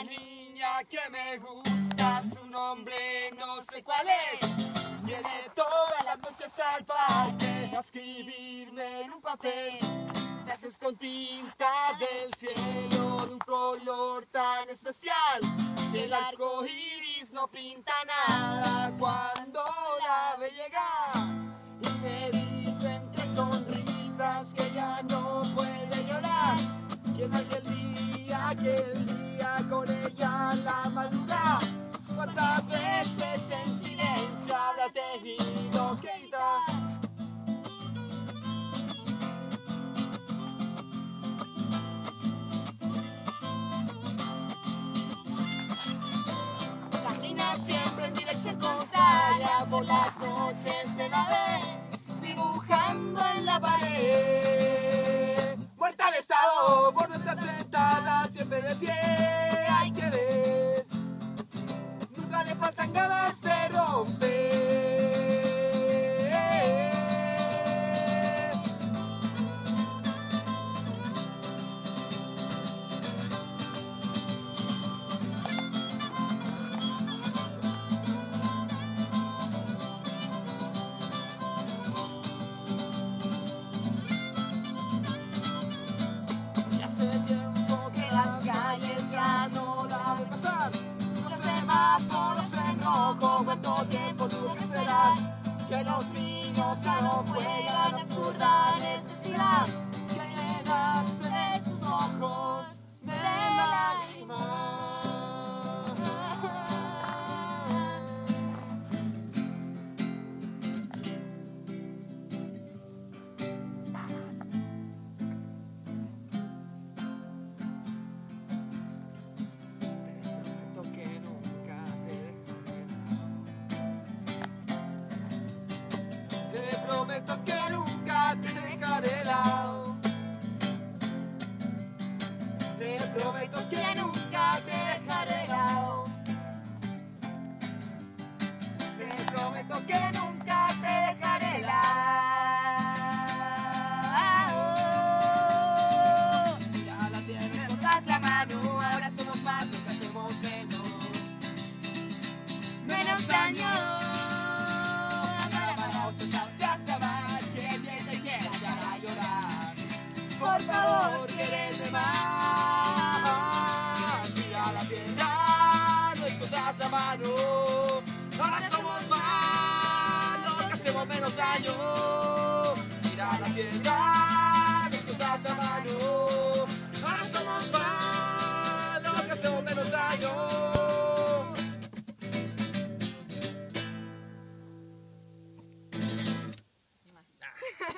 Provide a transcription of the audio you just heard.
niña que me gusta, su nombre no sé cuál es. Viene todas las noches al parque a escribirme en un papel frases con tinta del cielo de un color tan especial que el arco iris no pinta nada cuando la ve llegar. Y me dice entre sonrisas que ya no puede llorar, que no aquel día con ella en la madrugada. Cuántas veces en silencio habrá tenido que gritar. Camina siempre en dirección contraria, por las noches se la ve dibujando en la pared. Muerta de estado por no estar sentada, siempre de pie, hay que ver. Nunca le faltan ganas de romper. ¿Cuánto tiempo tuvo que esperar que los niños ya no juegan? Absurda necesidad que llenaste de sus ojos de lágrimas. Te prometo que nunca te dejaré de lado. Te prometo que nunca te dejaré de lado. Te prometo que nunca te dejaré de lado. Ya la tienes, nos das la mano, ahora somos más, nunca hacemos menos daño. Por favor, quererme más. Mira la piedra, no escondas la mano. Ahora somos más, los que hacemos menos daño. Mira la piedra, no escondas la mano.